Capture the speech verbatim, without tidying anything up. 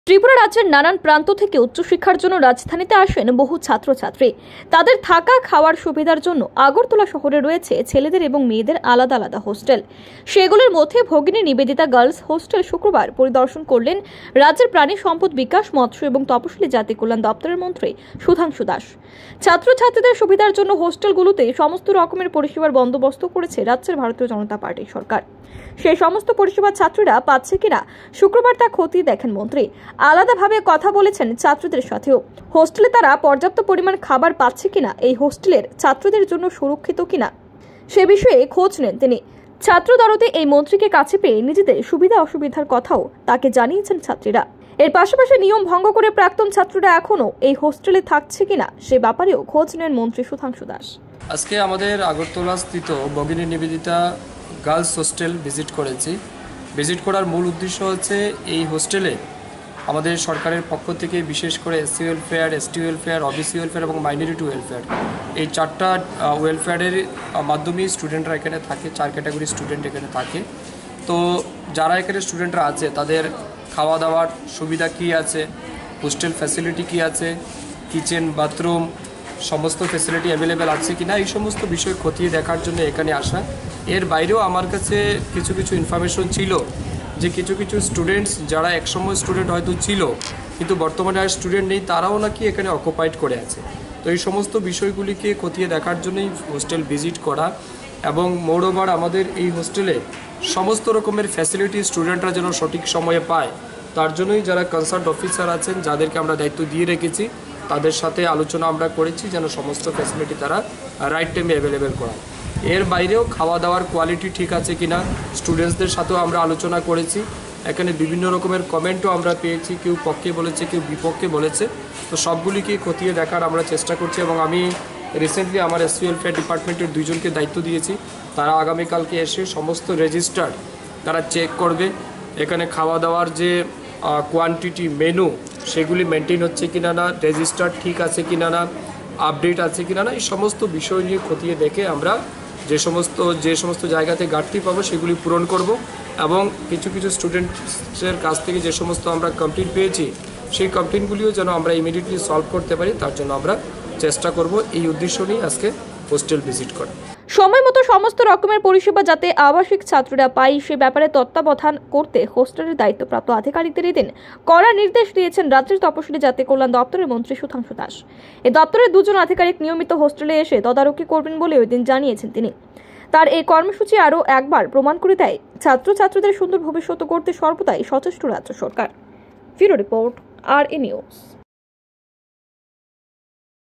ত্রিপুরা রাজ্যের নানান প্রান্ত থেকে উচ্চশিক্ষার জন্য রাজধানীতে আসেন বহু ছাত্রছাত্রী। তাদের থাকা খাওয়ার সুবিধার জন্য আগরতলা শহরে রয়েছে ছেলেদের এবং মেয়েদের আলাদা আলাদা হোস্টেল। সেগুলোর মধ্যে ভগিনী নিবেদিতা গার্লস হোস্টেল শুক্রবার পরিদর্শন করলেন রাজ্যের প্রাণী সম্পদ বিকাশ, মৎস্য এবং তপশিলি জাতি কল্যাণ দপ্তরের মন্ত্রী সুধাংশু দাস। ছাত্রছাত্রীদের সুবিধার জন্য হোস্টেলগুলোতে সমস্ত রকমের পরিষেবার বন্দোবস্ত করেছে রাজ্যের ভারতীয় জনতা পার্টির সরকার। সেই সমস্ত পরিষেবা ছাত্রীরা পাচ্ছে কিনা শুক্রবার তা খতিয়ে দেখেন মন্ত্রী। আলাদাভাবে কথা বলেছেন ছাত্রীদের সাথেও। হোস্টেলে তারা পর্যাপ্ত পরিমাণ খাবার পাচ্ছে কিনা, এই হোস্টেলের ছাত্রীদের জন্য সুরক্ষিত কিনা সে বিষয়ে খোঁজ নেন তিনি। ছাত্র দরদে এই মন্ত্রীকে কাছে পেয়ে নিজেদের সুবিধা অসুবিধার কথাও তাকে জানিয়েছেন ছাত্রীরা। এর পাশাপাশি নিয়ম ভঙ্গ করে প্রাক্তন ছাত্ররা এখনো এই হোস্টেলে থাকছে কিনা সে ব্যাপারেও খোঁজ নেন মন্ত্রী সুধাংশু দাস। আজকে আমাদের আগরতলা স্থিত Bhagini Nivedita girls hostel visit করেছি। ভিজিট করার মূল উদ্দেশ্য হচ্ছে এই হোস্টেলে আমাদের সরকারের পক্ষ থেকে বিশেষ করে SC welfare, ST welfare, OBC welfare এবং মাইনরিটি ওয়েলফেয়ার, এই চারটা ওয়েলফেয়ারের মাধ্যমেই স্টুডেন্টরা এখানে থাকে। চার ক্যাটাগরি স্টুডেন্ট এখানে থাকে। তো যারা এখানে স্টুডেন্টরা আছে তাদের খাওয়া দাওয়ার সুবিধা কী আছে, হোস্টেল ফ্যাসিলিটি কী আছে, কিচেন, বাথরুম সমস্ত ফ্যাসিলিটি অ্যাভেলেবেল আছে কিনা, এই সমস্ত বিষয় খতিয়ে দেখার জন্য এখানে আসা। এর বাইরেও আমার কাছে কিছু কিছু ইনফরমেশন ছিল যে কিছু কিছু স্টুডেন্টস যারা একসময় স্টুডেন্ট হয়তো ছিল কিন্তু বর্তমানে আর স্টুডেন্ট নেই, তারাও নাকি এখানে অকুপাইড করে আছে। তো এই সমস্ত বিষয়গুলিকে খতিয়ে দেখার জন্যই হোস্টেল ভিজিট করা। এবং মোরওভার আমাদের এই হোস্টেলে সমস্ত রকমের ফ্যাসিলিটি স্টুডেন্টরা যেন সঠিক সময়ে পায়, তার জন্যই যারা কনসার্ন অফিসার আছেন, যাদেরকে আমরা দায়িত্ব দিয়ে রেখেছি, তাদের সাথে আলোচনা আমরা করেছি যেন সমস্ত ফ্যাসিলিটি তারা রাইট টাইমে অ্যাভেলেবেল করায়। এর বাইরেও খাওয়া দাওয়ার কোয়ালিটি ঠিক আছে কিনা স্টুডেন্টসদের সাথেও আমরা আলোচনা করেছি। এখানে বিভিন্ন রকমের কমেন্টও আমরা পেয়েছি, কেউ পক্ষে বলেছে, কেউ বিপক্ষে বলেছে। তো সবগুলিকে খতিয়ে দেখার আমরা চেষ্টা করছি এবং আমি রিসেন্টলি আমার এসসি ওয়েলফেয়ার ডিপার্টমেন্টের দুইজনকে দায়িত্ব দিয়েছি। তারা আগামীকালকে এসে সমস্ত রেজিস্টার তারা চেক করবে, এখানে খাওয়া দাওয়ার যে কোয়ান্টিটি, মেনু, সেগুলি মেনটেন হচ্ছে কিনা না, রেজিস্টার ঠিক আছে কিনা না, আপডেট আছে কিনা না, এই সমস্ত বিষয় নিয়ে খতিয়ে দেখে আমরা যে সমস্ত যে সমস্ত জায়গাতে ঘাটতি পাবো সেগুলি পূরণ করব। এবং কিছু কিছু স্টুডেন্টসের কাছ থেকে যে সমস্ত আমরা কমপ্লেন পেয়েছি সেই কমপ্লেনগুলিও যেন আমরা ইমিডিয়েটলি সলভ করতে পারি, তার জন্য আমরা চেষ্টা করব। এই উদ্দেশ্য নিয়ে আজকে হোস্টেল ভিজিট করা। সময় মতো সমস্ত রকমের পরিষেবা যাতে আবাসিক ছাত্ররা পায় সে ব্যাপারে তত্ত্বাবধান করতে হোস্টেলের দায়িত্বপ্রাপ্ত আধিকারিকদের এদিন কড়া নির্দেশ দিয়েছেন রাজ্যের তপশিলি জাতি কল্যাণ দপ্তরের মন্ত্রী সুধাংশু দাস। এই দপ্তরের দুজন আধিকারিক নিয়মিত হোস্টেলে এসে তদারকি করবেন বলে ওই দিন জানিয়েছেন তিনি। তার এই কর্মসূচি আরও একবার প্রমাণ করে দেয় ছাত্রছাত্রীদের সুন্দর ভবিষ্যৎ করতে সর্বদাই সচেষ্ট রাজ্য সরকার। Bureau report, R A news.